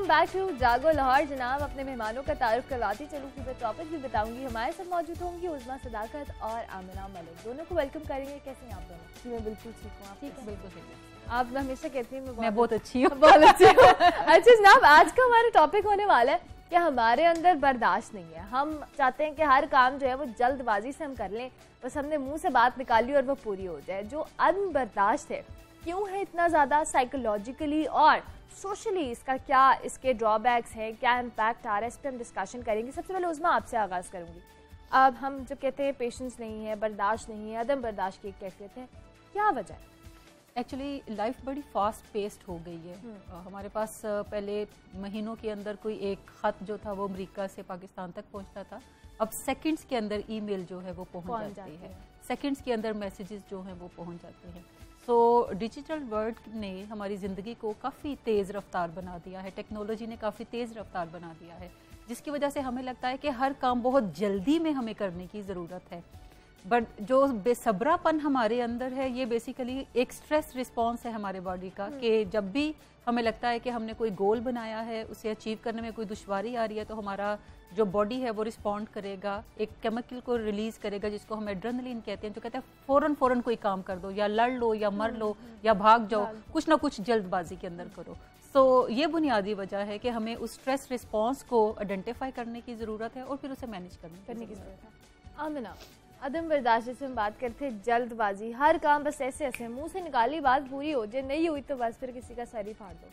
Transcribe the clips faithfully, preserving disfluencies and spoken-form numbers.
Welcome back to जागो लाहौर। जनाब अपने मेहमानों का तारुफ करवाती चलूँ, फिर टॉपिक भी बताऊंगी। हमारे साथ मौजूद होंगी उज़मा सदाकत और आमिना मलिक, दोनों को वेलकम करेंगे। कैसे हैं आप दोनों? जी मैं बिल्कुल ठीक हूँ। आप ठीक है? बिल्कुल ठीक है। आप हमेशा कहती हैं मैं बहुत अच्छी हूँ। बहुत अच्छी हूँ। अच्छा जनाब, आज का हमारा टॉपिक होने वाला है कि हमारे अंदर बर्दाश्त नहीं है। हम चाहते हैं कि हर काम जो है वो जल्दबाजी से हम कर लें, बस हमने मुंह से बात निकाली और वो पूरी हो जाए। जो अदम बर्दाश्त है क्यों है इतना ज़्यादा, साइकोलॉजिकली और सोशली इसका क्या, इसके ड्रॉबैक्स हैं, क्या इम्पैक्ट आ रहा है, इस पर हम डिस्कशन करेंगे। सबसे पहले उज़मा आपसे आगाज़ करूँगी। अब हम जब कहते हैं पेशेंस नहीं है, बर्दाश्त नहीं है, अदम बर्दाश्त की कैफियत है, क्या वजह है? एक्चुअली लाइफ बड़ी फास्ट पेस्ड हो गई है। हमारे पास पहले महीनों के अंदर कोई एक ख़त जो था वो अमेरिका से पाकिस्तान तक पहुंचता था, अब सेकंड्स के अंदर ईमेल जो है वो पहुंच जाती है, सेकंड्स के अंदर मैसेजेस जो हैं वो पहुंच जाते हैं। सो डिजिटल वर्ल्ड ने हमारी ज़िंदगी को काफ़ी तेज़ रफ्तार बना दिया है, टेक्नोलॉजी ने काफ़ी तेज़ रफ्तार बना दिया है, जिसकी वजह से हमें लगता है कि हर काम बहुत जल्दी में हमें करने की ज़रूरत है। बट जो बेसब्रापन हमारे अंदर है ये बेसिकली एक स्ट्रेस रिस्पॉन्स है हमारे बॉडी का, कि जब भी हमें लगता है कि हमने कोई गोल बनाया है, उसे अचीव करने में कोई दुश्वारी आ रही है, तो हमारा जो बॉडी है वो रिस्पॉन्ड करेगा, एक केमिकल को रिलीज करेगा जिसको हम एड्रेनलिन कहते हैं, जो कहते हैं फौरन फौरन कोई काम कर दो, या लड़ लो या मर लो या भाग जाओ, कुछ ना कुछ जल्दबाजी के अंदर करो। सो so, ये बुनियादी वजह है कि हमें उस स्ट्रेस रिस्पॉन्स को आइडेंटिफाई करने की ज़रूरत है और फिर उसे मैनेज करने की ज़रूरत है। आमिना, अदम बर्दाश्त से हम बात करते हैं, जल्दबाजी, हर काम बस ऐसे ऐसे मुंह से निकाली बात पूरी हो जाए, नहीं हुई तो बस फिर किसी का सर ही फाड़ दो।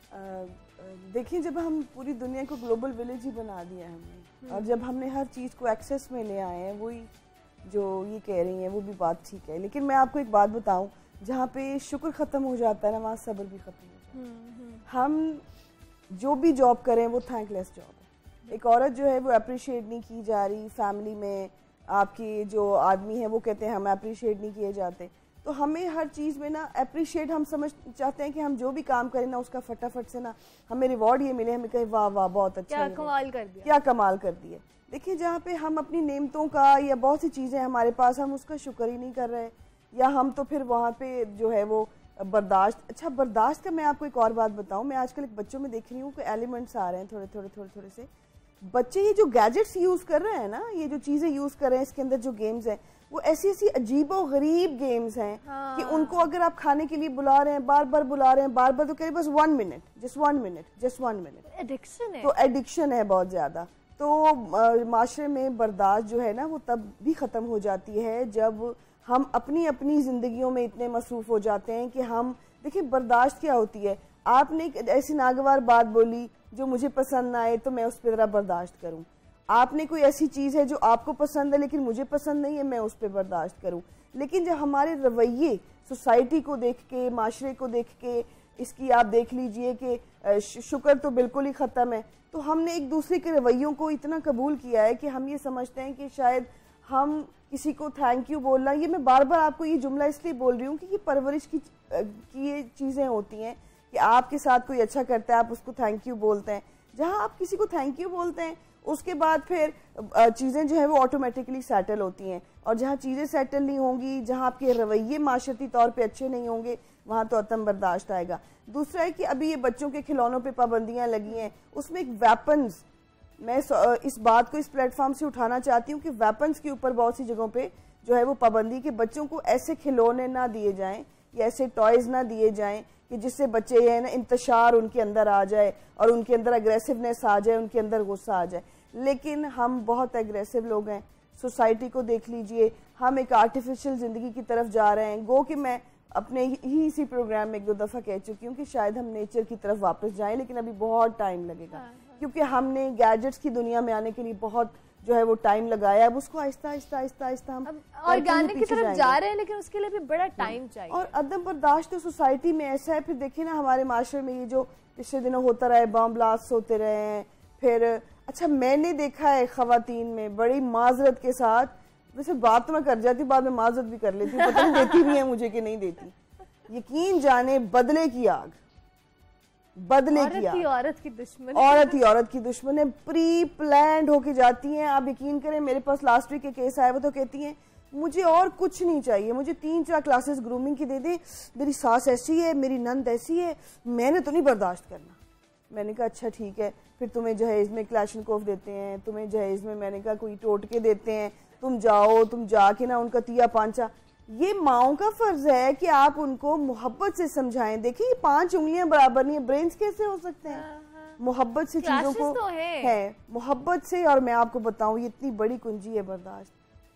देखिए, जब हम पूरी दुनिया को ग्लोबल विलेज ही बना दिया हमने, और जब हमने हर चीज़ को एक्सेस में ले आए हैं, वही जो ये कह रही हैं वो भी बात ठीक है, लेकिन मैं आपको एक बात बताऊं, जहाँ पे शुक्र ख़त्म हो जाता है ना, वहाँ सब्र भी ख़त्म हो जाता है। हम जो भी जॉब करें वो थैंकलेस जॉब है। एक औरत जो है वो अप्रिशिएट नहीं की जा रही, फैमिली में आपकी जो आदमी है वो कहते हैं हम अप्रिशिएट नहीं किए जाते, तो हमें हर चीज़ में ना अप्रिशिएट हम समझ चाहते हैं कि हम जो भी काम करें ना उसका फटाफट से ना हमें रिवॉर्ड ये मिले, हमें कहे वाह वाह बहुत अच्छा, क्या कमाल कर दिया, क्या कमाल कर दिया। देखिए, जहाँ पे हम अपनी नेमतों का या बहुत सी चीज़ें हमारे पास, हम उसका शुक्र ही नहीं कर रहे, या हम तो फिर वहाँ पे जो है वो बर्दाश्त। अच्छा, बर्दाश्त का मैं आपको एक और बात बताऊँ, मैं आजकल एक बच्चों में देख रही हूँ कि एलिमेंट्स आ रहे हैं थोड़े थोड़े थोड़े थोड़े से, बच्चे ये जो गैजेट्स यूज़ कर रहे हैं ना, ये जो चीज़ें यूज़ कर रहे हैं, इसके अंदर जो गेम्स हैं वो ऐसी ऐसी अजीबो गरीब गेम्स हैं। हाँ। कि उनको अगर आप खाने के लिए बुला रहे हैं, बार बार बुला रहे हैं, बार बार, तो कह रहे बस one minute, just one minute, just one minute, addiction है। तो एडिक्शन है बहुत ज़्यादा। तो माशरे में बर्दाश्त जो है ना वो तब भी ख़त्म हो जाती है जब हम अपनी अपनी ज़िंदगियों में इतने मसरूफ़ हो जाते हैं कि हम, देखिए बर्दाश्त क्या होती है, आपने एक ऐसी नागवार बात बोली जो मुझे पसंद ना आए तो मैं उस पर ज़रा बर्दाश्त करूं, आपने कोई ऐसी चीज़ है जो आपको पसंद है लेकिन मुझे पसंद नहीं है, मैं उस पर बर्दाश्त करूं। लेकिन जब हमारे रवैये सोसाइटी को देख के, माशरे को देख के, इसकी आप देख लीजिए कि शुक्र तो बिल्कुल ही ख़त्म है, तो हमने एक दूसरे के रवैयों को इतना कबूल किया है कि हम ये समझते हैं कि शायद हम किसी को थैंक यू बोलना, ये मैं बार बार आपको ये जुमला इसलिए बोल रही हूँ कि ये परवरिश की की ये चीज़ें होती हैं कि आपके साथ कोई अच्छा करता है आप उसको थैंक यू बोलते हैं। जहाँ आप किसी को थैंक यू बोलते हैं उसके बाद फिर चीज़ें जो है वो ऑटोमेटिकली सेटल होती हैं, और जहाँ चीज़ें सेटल नहीं होंगी, जहाँ आपके रवैये माशरती तौर पे अच्छे नहीं होंगे, वहाँ तो अतम बर्दाश्त आएगा। दूसरा है कि अभी ये बच्चों के खिलौनों पे पाबंदियाँ लगी हैं, उसमें एक वेपन्स, मैं इस बात को इस प्लेटफॉर्म से उठाना चाहती हूँ कि वेपन्स के ऊपर बहुत सी जगहों पे जो है वो पाबंदी, कि बच्चों को ऐसे खिलौने ना दिए जाएं या ऐसे टॉयज़ ना दिए जाएं कि जिससे बच्चे ये है ना इंतशार उनके अंदर आ जाए और उनके अंदर अग्रेसिवनेस आ जाए, उनके अंदर गुस्सा आ जाए। लेकिन हम बहुत एग्रेसिव लोग हैं, सोसाइटी को देख लीजिए, हम एक आर्टिफिशियल ज़िंदगी की तरफ जा रहे हैं। गो कि मैं अपने ही इसी प्रोग्राम में एक दो दफ़ा कह चुकी हूँ कि शायद हम नेचर की तरफ वापस जाएं, लेकिन अभी बहुत टाइम लगेगा, क्योंकि हमने गैजेट्स की दुनिया में आने के लिए बहुत जो है वो टाइम लगाया। अब उसको आहिस्ता आहिस्ता आहिस्ता आहिस्ता हम ऑर्गेनिक की तरफ जा रहे हैं, लेकिन उसके लिए भी बड़ा टाइम चाहिए। और अदम बर्दाश्त तो सोसाइटी में ऐसा है, फिर देखिए ना हमारे माशरे में ये जो पिछले दिनों होता रहा है, बम ब्लास्ट होते रहे हैं, फिर अच्छा मैंने देखा है ख़वातीन में बड़ी माजरत के साथ, वैसे बात तो मैं कर जाती हूँ, बाद में माजरत भी कर लेती हूँ, पता नहीं देती भी है मुझे कि नहीं देती, यकीन जाने बदले की आग, बदले की आग, औरत की दुश्मन, औरत ही औरत की दुश्मन है, प्री प्लान्ड होके जाती हैं। आप यकीन करें, मेरे पास लास्ट वीक के केस आए वो तो कहती हैं मुझे और कुछ नहीं चाहिए, मुझे तीन चार क्लासेस ग्रूमिंग की दे दे, मेरी सास ऐसी है, मेरी नंद ऐसी है, मैंने तो नहीं बर्दाश्त करना। میں نے کہا اچھا ٹھیک ہے. پھر تمہیں جہیز میں کلاشنکوف دیتے ہیں, تمہیں جہیز میں میں نے کہا کوئی ٹوٹکے دیتے ہیں, تم جاؤ, تم جا کے نا ان کا تیا پانچا. یہ ماؤں کا فرض ہے کہ آپ ان کو محبت سے سمجھائیں. دیکھیں یہ پانچ انگلیاں برابر نہیں ہیں, برینز کیسے ہو سکتے ہیں؟ محبت سے چیزوں کو ہے, محبت سے. اور میں آپ کو بتاؤں یہ اتنی بڑی کنجی ہے برداشت.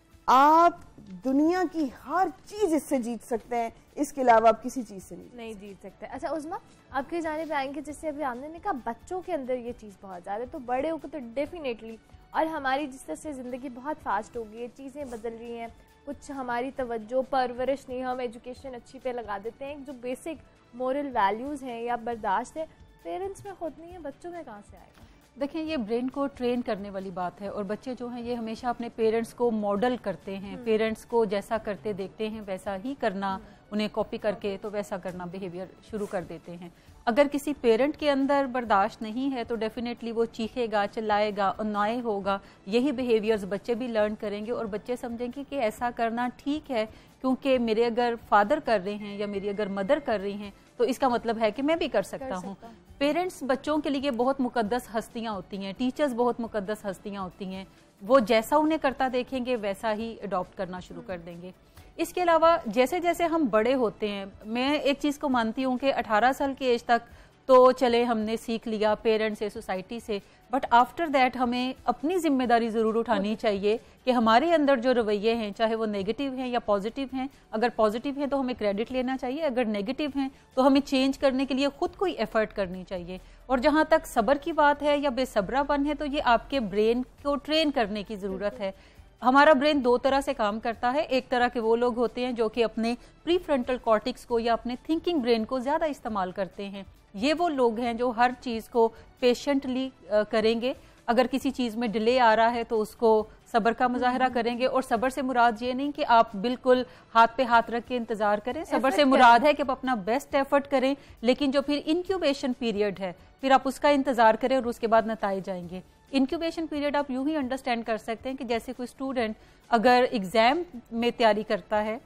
آپ دنیا کی ہر چیز اس سے جیت سکتے ہیں, اس کے علاوہ آپ کسی چیز سے نہیں نہیں جیت سکتے. اچھا عظمیٰ آپ کی جانب آئیں گے, جس سے ابھی آمنے نے کہا بچوں کے اندر یہ چیز بہت زیادہ ہے, تو بڑے ہو کے تو ڈیفینیٹلی, اور ہماری جس طرح سے زندگی بہت فاسٹ ہو گئی ہے, چیزیں بدل رہی ہیں, کچھ ہماری توجہ پرورش نہیں, ہم ایجوکیشن اچھی پہ لگا دیتے ہیں, جو بیسک مورل ویلیوز ہیں یا برداشت ہے پیرنٹس میں خود نہیں ہے, بچوں میں کہاں سے آئے گا؟ دیکھیں یہ برین کو ٹرین کرنے والی بات ہے, اور بچے جو ہیں یہ ہمیشہ اپنے پیرنٹس کو ماڈل کرتے ہیں, پیرنٹس کو جیسا کرتے دیکھتے ہیں ویسا ہی کرنا, انہیں کاپی کر کے تو ویسا کرنا بیہیویئر شروع کر دیتے ہیں. اگر کسی پیرنٹ کے اندر برداشت نہیں ہے تو ڈیفینیٹلی وہ چیخے گا, چلائے گا, انائے ہوگا. یہی بیہیویئرز بچے بھی لرن کریں گے, اور بچے سمجھیں گے کہ ایسا کرنا ٹھیک ہے, کیونکہ میرے اگر فادر کر رہے ہیں یا میری اگر مدر کر رہی ہیں تو اس کا مطلب ہے کہ میں بھی کر سکتا ہوں. پیرنٹس بچوں کے لیے بہت مقدس ہستیاں ہوتی ہیں, ٹیچرز بہت مقدس ہستیاں ہوتی ہیں, وہ جیسا انہیں کرتا دیکھیں گے ویسا ہی اڈاپٹ کرنا شروع کر دیں گے. اس کے علاوہ جیسے جیسے ہم بڑے ہوتے ہیں, میں ایک چیز کو مانتی ہوں کہ اٹھارہ سال کی ایج تک تو چلے ہم نے سیکھ لیا پیرنٹ سے, سوسائٹی سے, بٹ آفٹر دیٹ ہمیں اپنی ذمہ داری ضرور اٹھانی چاہیے کہ ہمارے اندر جو رویے ہیں چاہے وہ نیگیٹو ہیں یا پازیٹیو ہیں, اگر پازیٹیو ہیں تو ہمیں کریڈٹ لینا چاہیے, اگر نیگیٹو ہیں تو ہمیں چینج کرنے کے لیے خود کوئی ایفرٹ کرنی چاہیے. اور جہاں تک صبر کی بات ہے یا بے صبرا پن ہے, تو یہ آپ کے برین کو ٹرین کرنے کی ضرورت ہے. ہمارا برین دو طرح سے کام کرتا ہے. ایک طرح کے وہ لوگ ہوتے ہیں جو کہ اپنے پری فرنٹل کارٹکس کو یا اپنے تھنکنگ برین کو زیادہ استعمال کرتے ہیں. یہ وہ لوگ ہیں جو ہر چیز کو پیشنٹلی کریں گے. اگر کسی چیز میں ڈیلے آ رہا ہے تو اس کو صبر کا مظاہرہ کریں گے, اور صبر سے مراد یہ نہیں کہ آپ بالکل ہاتھ پہ ہاتھ رکھ کے انتظار کریں. صبر سے مراد ہے کہ آپ اپنا بیسٹ ایفرٹ کریں, لیکن جو پھر انکیوبیشن پیریڈ ہے پھر آپ اس کا انتظار کریں اور اس کے بعد نتائج آئیں گے. انکیوبیشن پیریڈ آپ یوں ہی انڈرسٹینڈ کر سکتے ہیں کہ جیسے کوئی اسٹوڈنٹ اگر ایگزام میں تیاری کرتا ہے,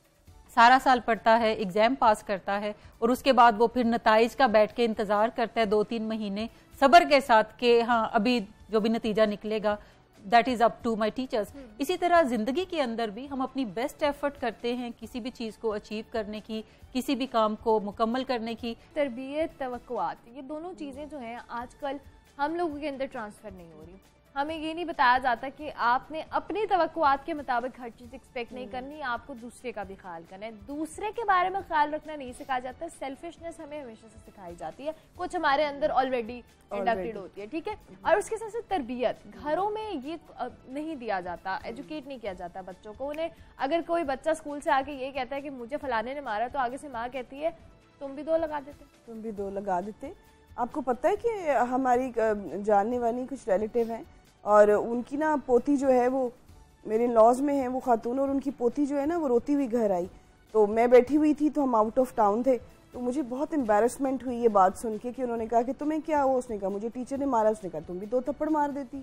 سارا سال پڑھتا ہے, ایگزام پاس کرتا ہے, اور اس کے بعد وہ پھر نتائج کا بیٹھ کے انتظار کرتا ہے دو تین مہینے صبر کے ساتھ کہ ہاں ابھی جو بھی نتیجہ نکلے گا that is up to my teachers. اسی طرح زندگی کے اندر بھی ہم اپنی بیسٹ ایفرٹ کرتے ہیں کسی بھی چیز کو اچیو کرنے کی, کسی بھی کام کو مکمل کرنے کی. تربیت, توقعات, یہ دونوں چیزیں جو ہیں آج کل ہم لوگوں کے اندر ٹرانسفر نہیں ہو رہی. ہمیں یہ نہیں بتایا جاتا کہ آپ نے اپنی توقعات کے مطابق ہر چیز ایکسپیکٹ نہیں کرنی, آپ کو دوسرے کا بھی خیال کرنا ہے. دوسرے کے بارے میں خیال رکھنا نہیں سکھایا جاتا ہے, سیلفشنس ہمیں ہمیشہ سے سکھائی جاتی ہے, کچھ ہمارے اندر آلریڈی انڈکٹڈ ہوتی ہے, ٹھیک ہے. اور اس کے ساتھ ساتھ تربیت, گھروں میں یہ نہیں دیا جاتا, ایجوکیٹ نہیں کیا جاتا بچوں کو. انہیں اگر کوئی بچہ اسکول سے آ کے یہ کہتا ہے کہ مجھے فلانے نے مارا, تو آگے سے ماں کہتی ہے تم بھی دو لگا دیتے تم بھی دو لگا دیتے آپ کو پتہ ہے کہ ہماری جاننے والی کچھ ریلیٹیو ہیں, اور ان کی نا پوتی جو ہے وہ میرے لاز میں ہیں, وہ خاتون, اور ان کی پوتی جو ہے نا وہ روتی ہوئی گھر آئی. تو میں بیٹھی ہوئی تھی, تو ہم آؤٹ آف ٹاؤن تھے, تو مجھے بہت امبیرسمنٹ ہوئی یہ بات سن کے کہ انہوں نے کہا کہ تمہیں کیا ہو. اس نے کہا مجھے ٹیچر نے مارا. اس نے کہا تم بھی دو تھپڑ مار دیتی.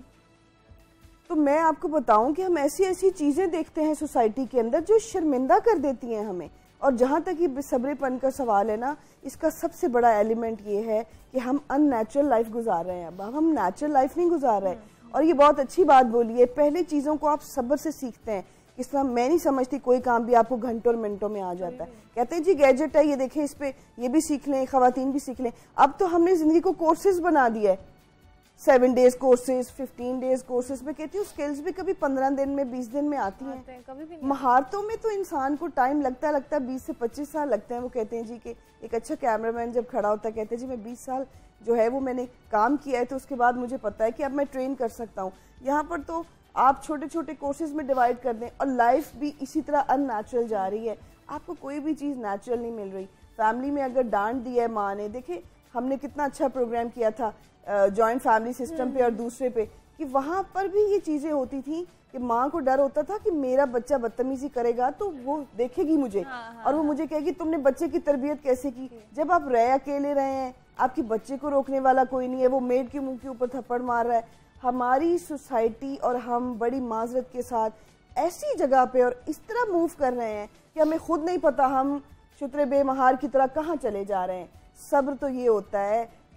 تو میں آپ کو بتاؤں کہ ہم ایسی ایسی چیزیں دیکھتے ہیں سوسائٹی کے اندر جو شرمندہ کر دیتی ہیں ہمیں. اور جہاں تک یہ بے صبرے پن کا سوال ہے نا, اس کا سب سے بڑا ایلیمنٹ یہ ہے کہ ہم ان نیچرل لائف گزار رہے ہیں. اب ہم نیچرل لائف نہیں گزار رہے. اور یہ بہت اچھی بات بولی ہے, پہلے چیزوں کو آپ صبر سے سیکھتے ہیں. اس طرح میں نہیں سمجھتی کوئی کام بھی آپ کو گھنٹوں اور منٹوں میں آ جاتا ہے. کہتے ہیں جی گیجٹ ہے, یہ دیکھیں اس پہ یہ بھی سیکھ لیں, خواتین بھی سیکھ لیں. اب تو ہم نے زندگی کو کورسز بنا دیا ہے, seven days courses, fifteen days courses. میں کہتی ہوں اسکلز بھی کبھی پندرہ دن میں, بیس دن میں آتی ہیں. مہارتوں میں تو انسان کو ٹائم لگتا لگتا ہے بیس سے پچیس سال لگتے ہیں. وہ کہتے ہیں جی کہ ایک اچھا کیمرہ مین جب کھڑا ہوتا ہے کہتے ہیں جی میں بیس سال جو ہے وہ میں نے کام کیا ہے, تو اس کے بعد مجھے پتا ہے کہ اب میں ٹرین کر سکتا ہوں. یہاں پر تو آپ چھوٹے چھوٹے کورسز میں ڈیوائڈ کر دیں, اور لائف بھی اسی طرح ان نیچرل جا رہی ہے. آپ کو کوئی بھی چیز نیچرل نہیں مل رہی. فیملی میں اگر ڈانٹ دیا ہے ماں نے, دیکھیں ہم نے کتنا اچھا پروگرام کیا تھا جوائنٹ فیملی سسٹم پہ اور دوسرے پہ, کہ وہاں پر بھی یہ چیزیں ہوتی تھیں کہ ماں کو ڈر ہوتا تھا کہ میرا بچہ بدتمیزی کرے گا تو وہ دیکھے گی مجھے, اور وہ مجھے کہے گی تم نے بچے کی تربیت کیسے کی. جب آپ رہ اکیلے رہے ہیں, آپ کی بچے کو روکنے والا کوئی نہیں ہے, وہ میڈ کے منہ کے اوپر تھپڑ مار رہا ہے. ہماری سوسائٹی اور ہم بڑی معذرت کے ساتھ ایسی جگہ پہ اور اس طرح موو کر رہے ہیں کہ ہمیں خود نہیں پتا ہم شتر بے مہار کی طرح کہاں چلے جا رہے ہیں. صبر تو یہ ہوتا ہے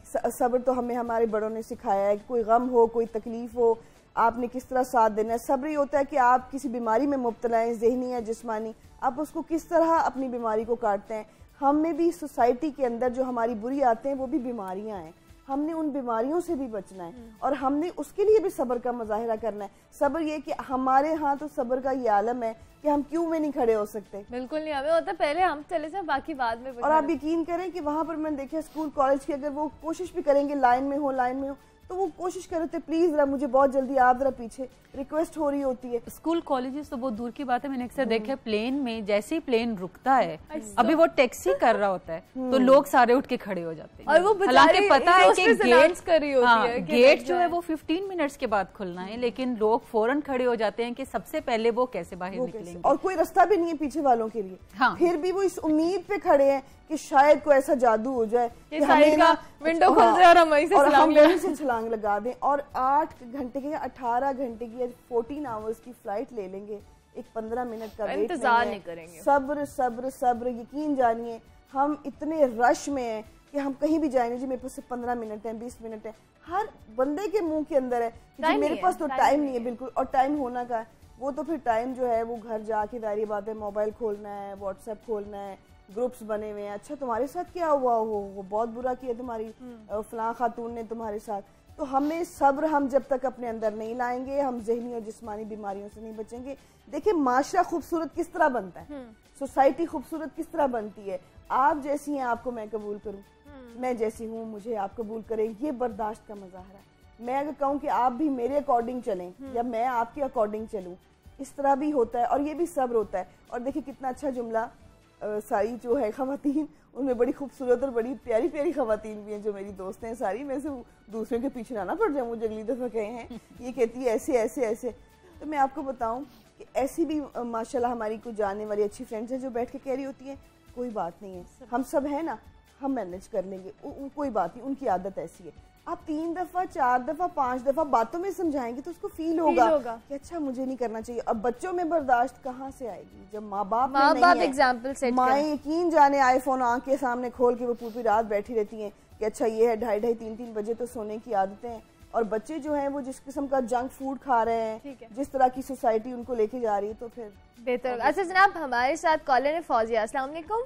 सब्र तो हमें हमारे बड़ों ने सिखाया है कि कोई गम हो, कोई तकलीफ हो, आपने किस तरह साथ देना है। सब्र ये होता है कि आप किसी बीमारी में मुब्तला हैं, ज़हनी या जिस्मानी, आप उसको किस तरह अपनी बीमारी को काटते हैं। हम में भी सोसाइटी के अंदर जो हमारी बुरी आते हैं वो भी बीमारियां हैं, हमने उन बीमारियों से भी बचना है और हमने उसके लिए भी सब्र का मुजाहिरा करना है। सब्र ये कि हमारे यहाँ तो सब्र का ये आलम है कि हम क्यों में नहीं खड़े हो सकते। बिल्कुल नहीं, हमें होता पहले हम चले जाए, बाकी बाद में। और आप यकीन करें कि वहाँ पर मैंने देखा स्कूल कॉलेज की, अगर वो कोशिश भी करेंगे लाइन में हो लाइन में हो तो वो कोशिश करे थे प्लीज जरा मुझे बहुत जल्दी आप जरा पीछे, रिक्वेस्ट हो रही होती है। स्कूल कॉलेजेस तो बहुत दूर की बात है, मैंने अक्सर देखा प्लेन में जैसे ही प्लेन रुकता है, अभी वो टैक्सी कर रहा होता है तो लोग सारे उठ के खड़े हो जाते हैं, और वो हालांकि पता है कि गेट कर रही होती हाँ, है गेट जो है वो फिफ्टीन मिनट्स के बाद खुलना है, लेकिन लोग फौरन खड़े हो जाते हैं कि सबसे पहले वो कैसे बाहर निकलेंगे, और कोई रास्ता भी नहीं है पीछे वालों के लिए। हाँ। फिर भी वो इस उम्मीद पे खड़े हैं कि शायद कोई ऐसा जादू हो जाए कि हमें ना विंडो खुल जाए और हम वहीं से छलांग वहीं से छलांग लगा दें और आठ घंटे की अठारह घंटे की फोर्टीन आवर्स की फ्लाइट ले लेंगे, एक पंद्रह मिनट का इंतजार नहीं करेंगे। सब्र सब्र सब्र, यकीन जानिए हम इतने रश में हैं कि हम कहीं भी जाएंगे जी मेरे पास पंद्रह मिनट है, बीस मिनट है, हर बंदे के मुंह के अंदर है कि मेरे पास तो टाइम नहीं है बिल्कुल। और टाइम होना का है वो तो फिर टाइम जो है वो घर जाके दायरी बात है, मोबाइल खोलना है, व्हाट्सएप खोलना है, ग्रुप्स बने हुए हैं, अच्छा तुम्हारे साथ क्या हुआ हो, वो बहुत बुरा किया तुम्हारी फलां खातून ने तुम्हारे साथ। तो हमें सब्र हम जब तक अपने अंदर नहीं लाएंगे हम ज़हनी और जिस्मानी बीमारियों से नहीं बचेंगे। देखिए माशरा खूबसूरत किस तरह बनता है, सोसाइटी खूबसूरत किस तरह बनती है, आप जैसी हैं आपको मैं कबूल करूं, मैं जैसी हूँ मुझे आप कबूल करें, ये बर्दाश्त का मज़ाहरा है। मैं अगर कहूँ कि आप भी मेरे अकॉर्डिंग चलें या मैं आपके अकॉर्डिंग चलूँ, इस तरह भी होता है और ये भी सब्र होता है। और देखिए कितना अच्छा जुमला, सारी जो है खवातीन उनमें बड़ी खूबसूरत और बड़ी प्यारी प्यारी खवातीन भी हैं जो मेरी दोस्त हैं सारी, मैं से दूसरों के पीछे ना ना पड़ जाऊँ, मुझे अगली दफ़ा कहे हैं ये कहती है ऐसे ऐसे ऐसे। तो मैं आपको बताऊँ कि ऐसी भी माशाल्लाह हमारी कुछ जानने वाली अच्छी फ्रेंड्स हैं जो बैठ के कह रही होती हैं कोई बात नहीं है, हम सब है ना, हम मैनेज कर लेंगे, उ, उ, कोई बात नहीं, उनकी आदत ऐसी है। आप तीन दफा चार दफा पांच दफा बातों में समझाएंगे तो उसको फील होगा, होगा कि अच्छा मुझे नहीं करना चाहिए। अब बच्चों में बर्दाश्त कहाँ से आएगी जब माँ बाप माँ बाप एग्जाम्पल सेट माएँ यकीन जाने आईफोन आंख के सामने खोल के वो पूरी रात बैठी रहती हैं कि अच्छा ये है ढाई ढाई तीन तीन बजे तो सोने की आदतें हैं, और बच्चे जो हैं वो जिस किस्म का जंक फूड खा रहे हैं, जिस तरह की सोसाइटी उनको लेके जा रही है, तो फिर बेहतर। अच्छा जनाब हमारे साथ कॉलर है फौजिया, अस्सलाम वालेकुम।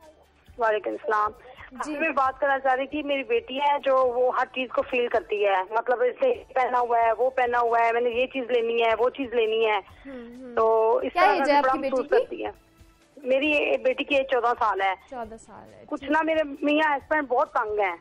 वालेकुम सलाम जी, मैं बात करना चाह रही थी, मेरी बेटी है जो वो हर चीज को फील करती है, मतलब इसने पहना हुआ है वो पहना हुआ है, मैंने ये चीज लेनी है वो चीज लेनी है, तो इस तरह से बड़ा महसूस करती है। मेरी बेटी की एज चौदह साल है। चौदह साल है। कुछ ना मेरे मियाँ हस्बैंड बहुत तंग है,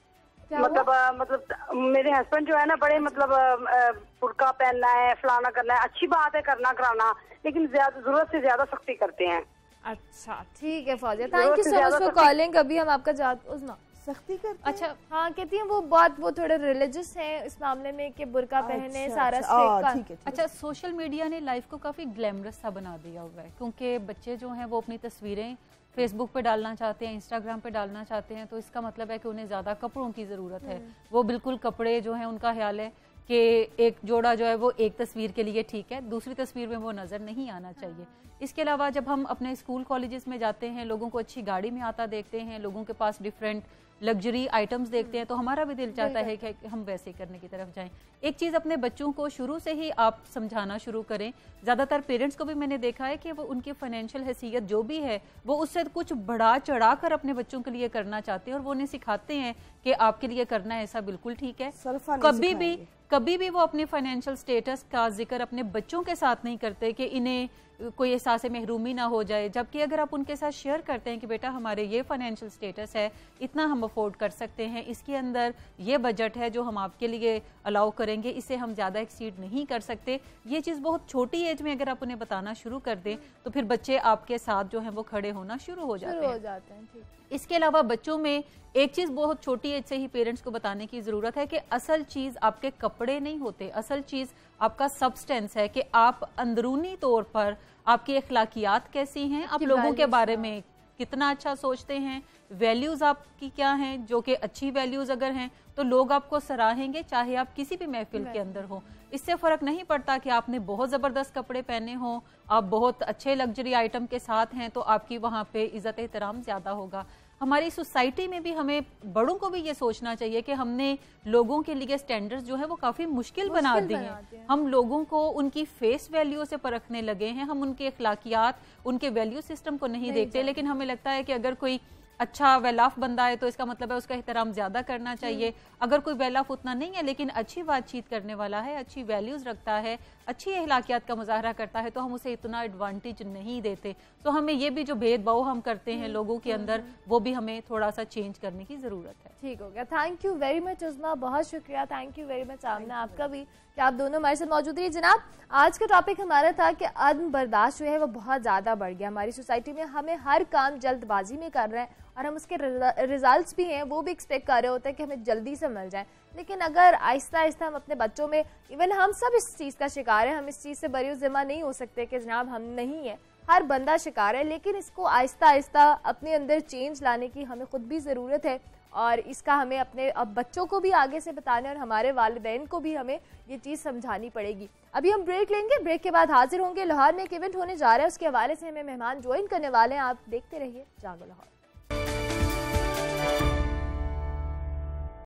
मतलब आ, मतलब मेरे हस्बैंड जो है ना बड़े मतलब बुर्का पहनना है फलाना करना है, अच्छी बात है करना कराना, लेकिन ज्यादा जरूरत से ज्यादा सख्ती करते हैं। अच्छा ठीक है Fauzia, thank you so much for calling. अभी हम आपका जात उजना सख्ती करते हैं। अच्छा हाँ कहती हैं वो बहुत वो थोड़े रिलीजियस हैं इस मामले में कि बुर्का पहने सारा स्ट्रिक्ट का। अच्छा सोशल मीडिया ने लाइफ को काफी ग्लैमरस सा बना दिया हुआ है, क्योंकि बच्चे जो हैं वो अपनी तस्वीरें फेसबुक पे डालना चाहते हैं, इंस्टाग्राम पे डालना चाहते हैं, तो इसका मतलब है कि उन्हें ज्यादा कपड़ों की जरूरत है। वो बिल्कुल कपड़े जो है उनका ख्याल है कि एक जोड़ा जो है वो एक तस्वीर के लिए ठीक है, दूसरी तस्वीर में वो नजर नहीं आना चाहिए। इसके अलावा जब हम अपने स्कूल कॉलेजेस में जाते हैं, लोगों को अच्छी गाड़ी में आता देखते हैं, लोगों के पास डिफरेंट लग्जरी आइटम्स देखते हैं, तो हमारा भी दिल चाहता है कि हम वैसे करने की तरफ जाएं। एक चीज़ अपने बच्चों को शुरू से ही आप समझाना शुरू करें। ज़्यादातर पेरेंट्स को भी मैंने देखा है कि वो उनकी फाइनेंशियल हैसियत जो भी है वो उससे कुछ बढ़ा चढ़ा कर अपने बच्चों के लिए करना चाहते हैं, और वो उन्हें सिखाते हैं कि आपके लिए करना ऐसा बिल्कुल ठीक है। कभी भी कभी भी वो अपनी फाइनेंशियल स्टेटस का जिक्र अपने बच्चों के साथ नहीं करते कि इन्हें कोई एहसास महरूमी ना हो जाए, जबकि अगर आप उनके साथ शेयर करते हैं कि बेटा हमारे ये फाइनेंशियल स्टेटस है, इतना हम अफोर्ड कर सकते हैं, इसके अंदर ये बजट है जो हम आपके लिए अलाउ करेंगे, इसे हम ज़्यादा एक्सीड नहीं कर सकते, ये चीज़ बहुत छोटी एज में अगर आप उन्हें बताना शुरू कर दें तो फिर बच्चे आपके साथ जो हैं वो खड़े होना शुरू हो जाते हैं, जाते हैं। ठीक। इसके अलावा बच्चों में एक चीज़ बहुत छोटी एज से ही पेरेंट्स को बताने की ज़रूरत है कि असल चीज़ आपके कपड़े नहीं होते, असल चीज़ आपका सब्सटेंस है, कि आप अंदरूनी तौर पर आपकी अखलाकियात कैसी हैं, आप लोगों के बारे में कितना अच्छा सोचते हैं, वैल्यूज़ आपकी क्या हैं, जो कि अच्छी वैल्यूज़ अगर हैं तो लोग आपको सराहेंगे, चाहे आप किसी भी महफिल के अंदर हो। इससे फ़र्क नहीं पड़ता कि आपने बहुत ज़बरदस्त कपड़े पहने हों, आप बहुत अच्छे लग्जरी आइटम के साथ हैं तो आपकी वहाँ पे इज़्ज़त एहतराम ज़्यादा होगा। हमारी सोसाइटी में भी हमें बड़ों को भी ये सोचना चाहिए कि हमने लोगों के लिए स्टैंडर्ड्स जो है वो काफ़ी मुश्किल बना दिए हैं। हम लोगों को उनकी फेस वैल्यू से परखने लगे हैं, हम उनके अखलाकियात, उनके वैल्यू सिस्टम को नहीं देखते, लेकिन हमें लगता है कि अगर कोई अच्छा वेलाफ बंदा है तो इसका मतलब है उसका एहतराम ज्यादा करना चाहिए। अगर कोई वेलाफ उतना नहीं है लेकिन अच्छी बातचीत करने वाला है, अच्छी वैल्यूज रखता है, अच्छी अखलाकियात का मुजाहरा करता है, तो हम उसे इतना एडवांटेज नहीं देते। तो हमें ये भी जो भेदभाव हम करते हैं लोगों के अंदर, वो भी हमें थोड़ा सा चेंज करने की जरूरत है। ठीक हो गया, thank you very much Usma, बहुत शुक्रिया, thank you very much Amna आपका भी कि आप दोनों हमारे साथ मौजूद रही। जनाब, आज का टॉपिक हमारा था कि अदम बर्दाश्त जो है वो बहुत ज़्यादा बढ़ गया हमारी सोसाइटी में। हमें हर काम जल्दबाजी में कर रहे हैं और हम उसके रिजल्ट्स भी हैं वो भी एक्सपेक्ट कर रहे होते हैं कि हमें जल्दी से मिल जाए। लेकिन अगर आहिस्ता आहिस्ता हम अपने बच्चों में, इवन हम सब इस चीज़ का शिकार है, हम इस चीज़ से बरी ज़िम्मा नहीं हो सकते कि जनाब हम नहीं है, हर बंदा शिकार है, लेकिन इसको आहिस्ता आहिस्ता अपने अंदर चेंज लाने की हमें खुद भी ज़रूरत है और इसका हमें अपने अब बच्चों को भी आगे से बताने और हमारे वालिदैन को भी हमें ये चीज़ समझानी पड़ेगी। अभी हम ब्रेक लेंगे, ब्रेक के बाद हाजिर होंगे। लाहौर में एक इवेंट होने जा रहा है, उसके हवाले से हमें मेहमान ज्वाइन करने वाले हैं, आप देखते रहिए जागो लाहौर।